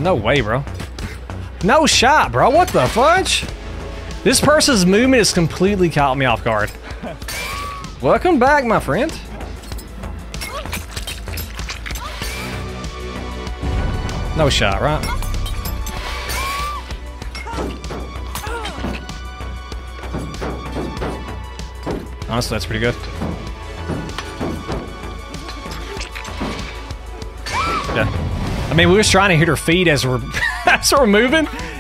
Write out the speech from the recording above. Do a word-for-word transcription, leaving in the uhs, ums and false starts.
No way, bro. No shot, bro. What the fudge? This person's movement has completely caught me off guard. Welcome back, my friend. No shot, right? Honestly, that's pretty good. Yeah. I mean, we was trying to hit her feet as we're as we're moving,